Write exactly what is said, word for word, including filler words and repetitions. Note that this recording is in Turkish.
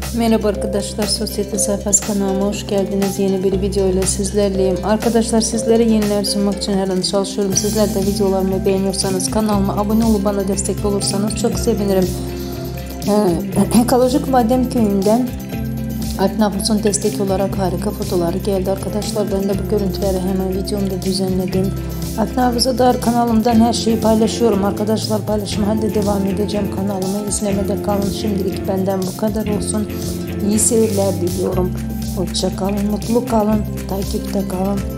Merhaba arkadaşlar, Sosyete Sayfası kanalıma hoş geldiniz. Yeni bir video ile sizlerleyim. Arkadaşlar, sizlere yeniler sunmak için her an çalışıyorum. Sizler de videolarımı beğeniyorsanız kanalıma abone olup bana destek olursanız çok sevinirim. Ee, Ekolojik Badem Köyü'nden Alp Navruz'un destek olarak harika fotoğrafları geldi arkadaşlar. Ben de bu görüntüleri hemen videomda düzenledim. Alp Navruz'a dair kanalımdan her şeyi paylaşıyorum arkadaşlar. Paylaşıma halde devam edeceğim. Kanalımı izlemede kalın. Şimdilik benden bu kadar olsun. İyi seyirler diliyorum. Hoşça kalın, mutlu kalın, takipte kalın.